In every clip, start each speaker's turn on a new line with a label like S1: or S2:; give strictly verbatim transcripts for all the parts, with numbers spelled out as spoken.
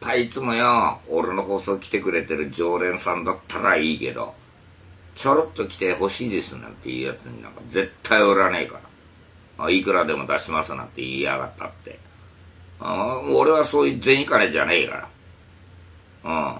S1: かいつもよ、俺の放送来てくれてる常連さんだったらいいけど、ちょろっと来て欲しいですなんていうやつになんか絶対売らねえから。あ、いくらでも出しますなんて言いやがったって。あ、俺はそういう銭金じゃねえから。うん。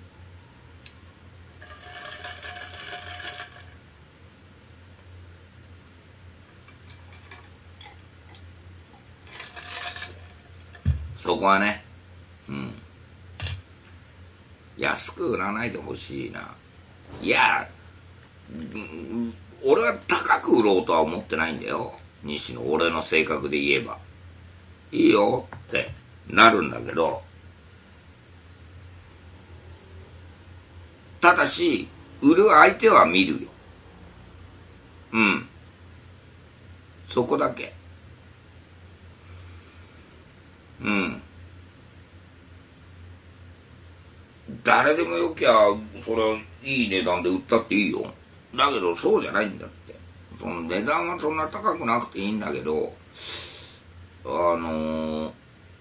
S1: そこはね、うん。安く売らないでほしいな。いや、うん、俺は高く売ろうとは思ってないんだよ。西の俺の性格で言えば。いいよってなるんだけど、ただし、売る相手は見るよ。うん。そこだけ。うん。誰でもよきゃ、それはいい値段で売ったっていいよ。だけどそうじゃないんだって。その値段はそんな高くなくていいんだけど、あのー、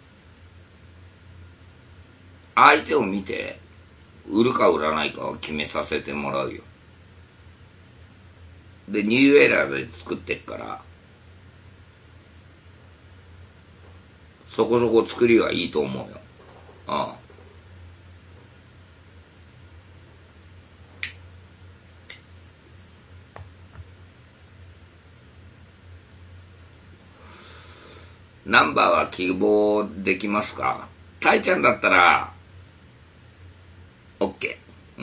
S1: 相手を見て、売るか売らないかは決めさせてもらうよ。で、ニューエラーで作ってっから、そこそこ作りはいいと思うよ。ああ。ナンバーは希望できますか？タイちゃんだったら、オッケー。うん。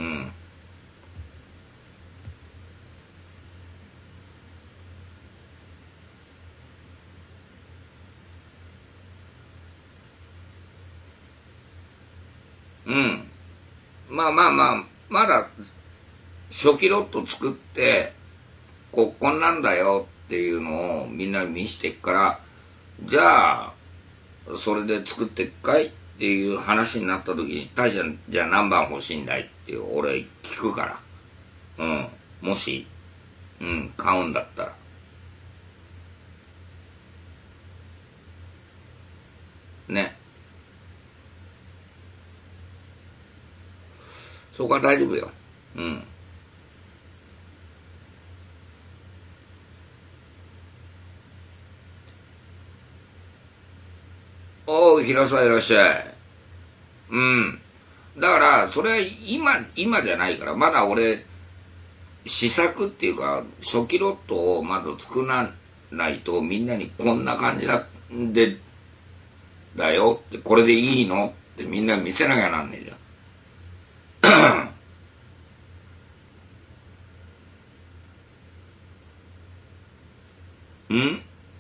S1: うん。まあまあまあ、まだ、初期ロット作って、こ、こんなんだよっていうのをみんなに見してっから、じゃあ、それで作ってっかいっていう話になった時に、タイちゃん、じゃあ何番欲しいんだいって俺聞くから。うん。もし、うん、買うんだったら。ね。そこは大丈夫よ。うん。おう、平沢いらっしゃい。うん。だから、それは今、今じゃないから、まだ俺、試作っていうか、初期ロットをまず作らないと、みんなにこんな感じだ、で、だよって、これでいいのってみんな見せなきゃなんねえじゃん。ん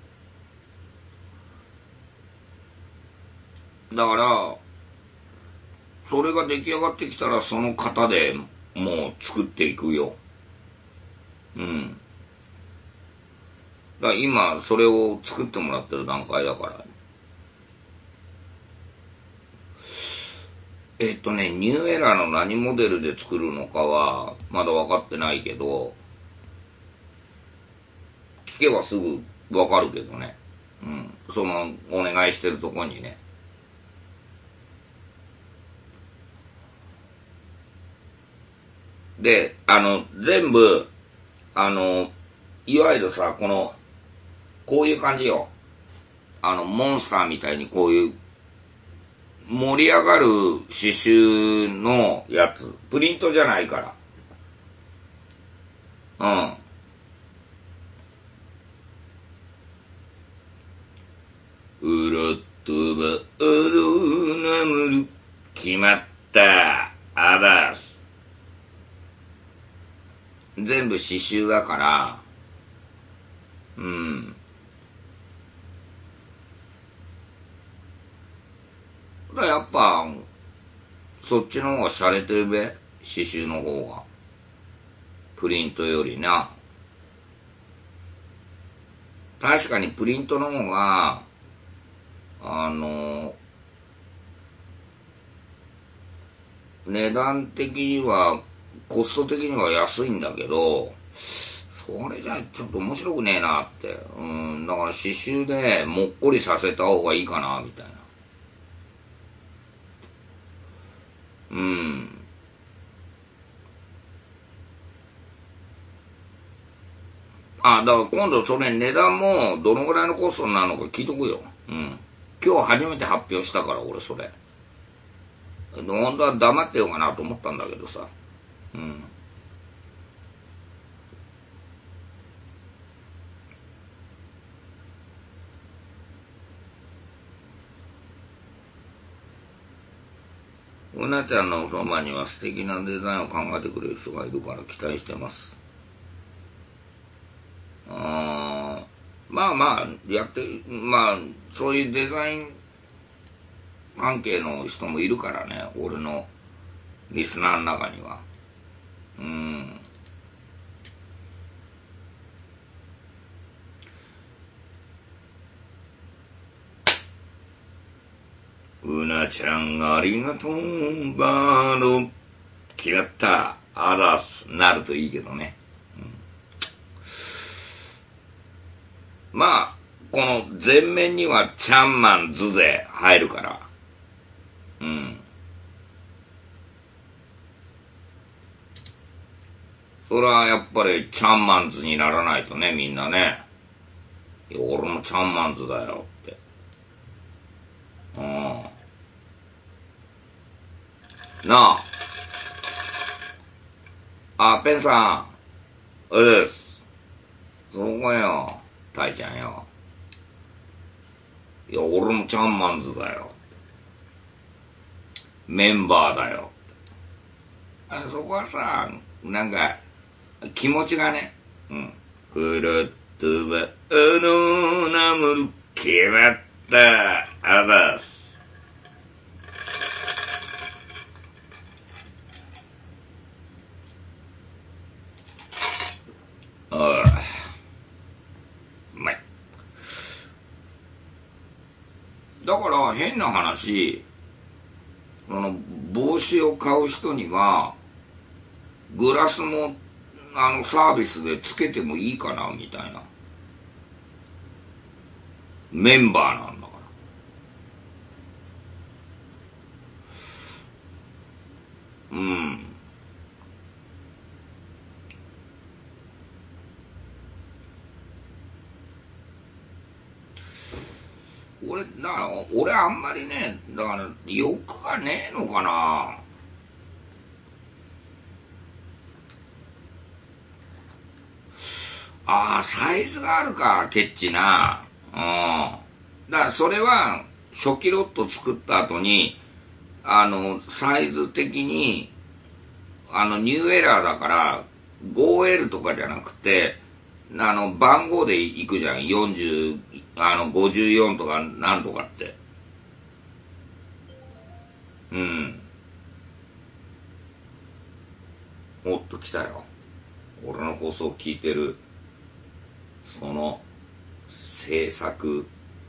S1: だから、それが出来上がってきたら、その型でもう作っていくよ。うん。だから今、それを作ってもらってる段階だから。えっとね、ニューエラーの何モデルで作るのかは、まだ分かってないけど、聞けばすぐ分かるけどね。うん。その、お願いしてるとこにね。で、あの、全部、あの、いわゆるさ、この、こういう感じよ。あの、モンスターみたいにこういう、盛り上がる刺繍のやつ。プリントじゃないから。うん。ウロットバアロナムル。決まった。アバース。全部刺繍だから、うん。だからやっぱ、そっちの方が洒落てるべ。刺繍の方が。プリントよりな。確かにプリントの方が、あの、値段的には、コスト的には安いんだけど、それじゃちょっと面白くねえなって。うん、だから刺繍でもっこりさせた方がいいかな、みたいな。 うん。あ、だから今度それ値段もどのぐらいのコストになるのか聞いとくよ。うん。今日初めて発表したから俺それ。本当は黙ってようかなと思ったんだけどさ。うん。うなちゃんのおそばには素敵なデザインを考えてくれる人がいるから期待してます。あまあまあ、やって、まあ、そういうデザイン関係の人もいるからね、俺のリスナーの中には。うん。うなちゃんありがとう、バード。嫌った、あらす、なるといいけどね。うん、まあ、この前面にはチャンマンズで入るから。うん。それはやっぱりチャンマンズにならないとね、みんなね。いや、俺もチャンマンズだよって。うん。なあ。あ、ペンさん。うです。そこよ。タイちゃんよ。いや、俺もチャンマンズだよ。メンバーだよ。あそこはさ、なんか、気持ちがね、うん。フラットは、あのナムル、決まった、あざす。ああ、うまい。だから変な話、その帽子を買う人には、グラスもあのサービスでつけてもいいかなみたいな。メンバーなんだから。うん。俺、だから俺あんまりね、だから欲がねえのかな。ああ、サイズがあるか、ケッチな。うん。だからそれは、初期ロット作った後に、あの、サイズ的に、あの、ニューエラーだから、ごエル とかじゃなくて、あの、番号で行くじゃん。よんじゅう、あの、ごじゅうよんとかなんとかって。うん。おっと来たよ。俺の放送を聞いてる、その、制作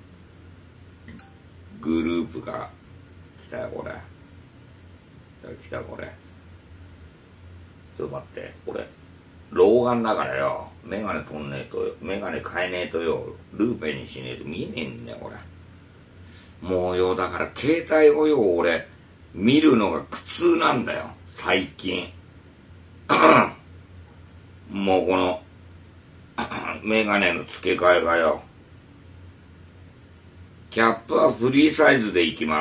S1: グループが、来たよ、これ。来た、これ。ちょっと待って、これ。老眼だからよ。メガネ取んねえと、メガネ変えねえとよ、ルーペにしねえと見えねえんだよ、これ。もうよ、だから携帯をよ、俺、見るのが苦痛なんだよ、最近。もうこの、メガネの付け替えがよ。キャップはフリーサイズでいきます。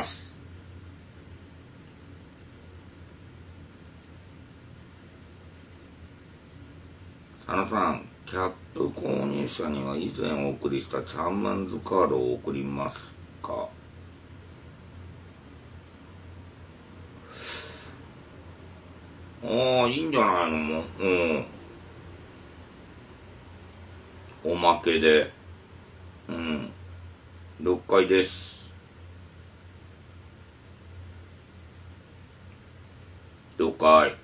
S1: 佐野さん、キャップ購入者には以前お送りしたチャンマンズカードを送りますか？ああ、いいんじゃないのも。うん。おまけで。うん。了解です。了解。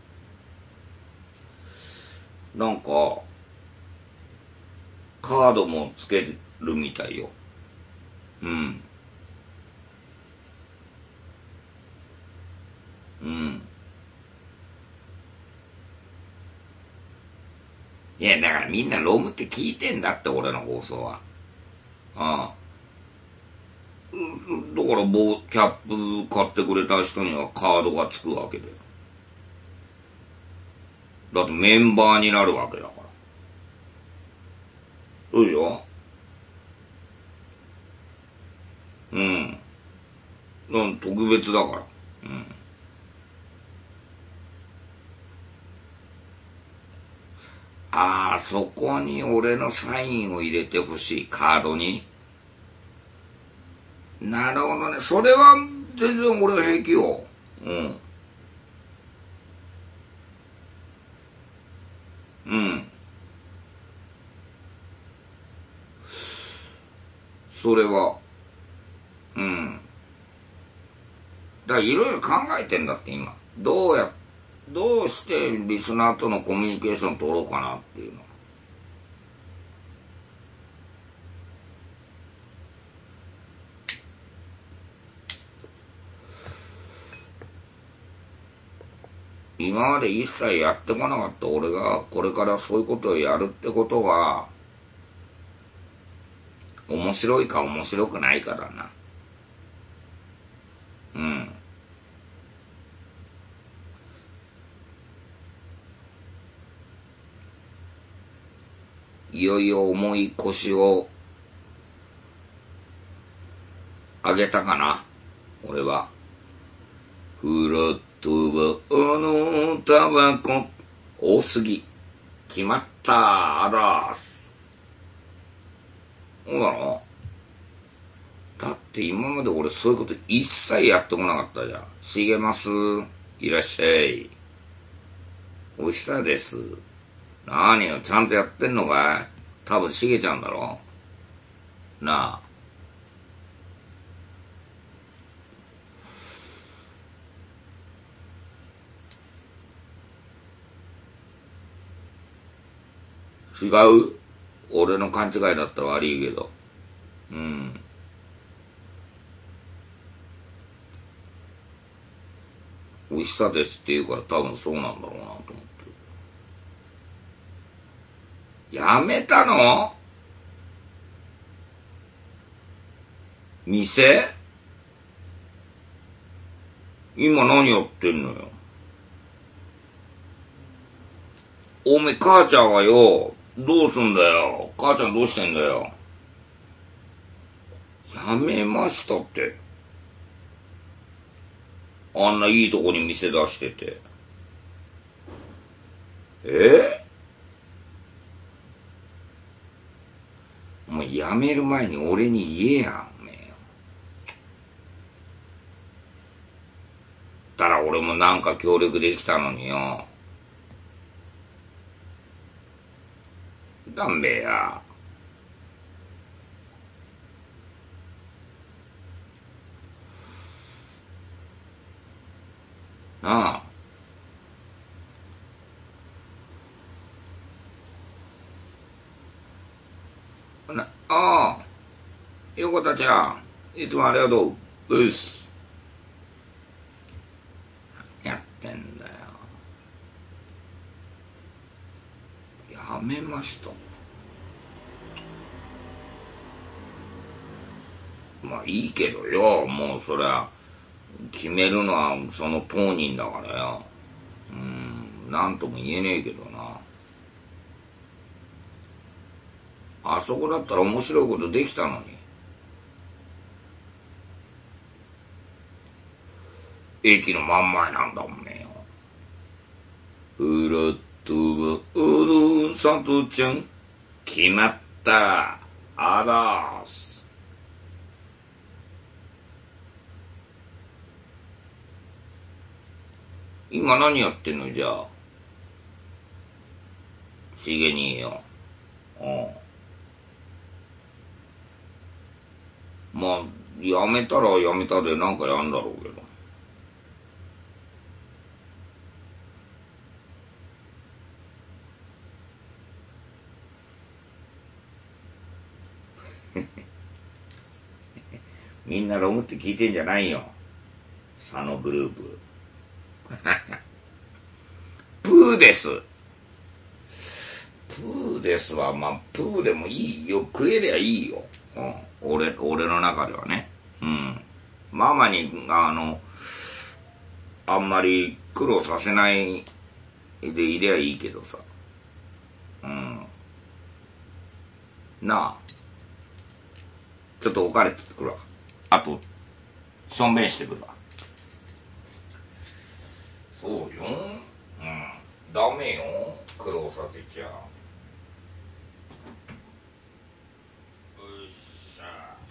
S1: なんか、カードもつけるみたいよ。うん。うん。いや、だからみんなロムって聞いてんだって、俺の放送は。ああ。 だからボキャップ買ってくれた人にはカードがつくわけで。だってメンバーになるわけだから。そうでしょ？うん。なん特別だから。うん。ああ、そこに俺のサインを入れてほしい、カードに。なるほどね。それは全然俺は平気よ。うん。うん。それは、うん。だからいろいろ考えてんだって今。どうや、どうしてリスナーとのコミュニケーション取ろうかなっていうの。今まで一切やってこなかった俺がこれからそういうことをやるってことが面白いか面白くないかだな。うん。いよいよ重い腰を上げたかな、俺は。フラットはあのタバコ多すぎ。決まったあらーす。そうだろ。だって今まで俺そういうこと一切やってこなかったじゃん。茂ます。いらっしゃい。おひさです。何よ、ちゃんとやってんのかい？多分しげちゃんだろ。なあ。違う？俺の勘違いだったら悪いけど。うん。おひさですって言うから多分そうなんだろうなと思って。やめたの？店？今何やってんのよ。おめえ母ちゃんはよ、どうすんだよ。母ちゃんどうしてんだよ。やめましたって。あんないいとこに店出してて。え？お前辞める前に俺に言えや、おめえよ。たら俺もなんか協力できたのによ。だんべや。なあ。な、ああ。横田ちゃん、いつもありがとう。うっす。やってんだよ。やめました。まあいいけどよ、もうそりゃ、決めるのはその当人だからよ。うん、なんとも言えねえけどな。あそこだったら面白いことできたのに。駅の真ん前なんだもんねよ。うらっとはうるさとちゃん。決まった。あらーす。今何やってんのじゃあ。しげによ。うん。まあ、やめたらやめたでなんかやんだろうけど。みんなロムって聞いてんじゃないよ。佐野グループ。プーです。プーですは、まあ、プーでもいいよ。食えりゃいいよ。うん。俺、俺の中ではね。うん。 ママに、あの、あんまり苦労させないでいりゃいいけどさ。うん。なあ。ちょっとお金取ってくるわ。あと、しょんべんしてくるわ。そうよ。うん。ダメよ。苦労させちゃ。よっしゃ。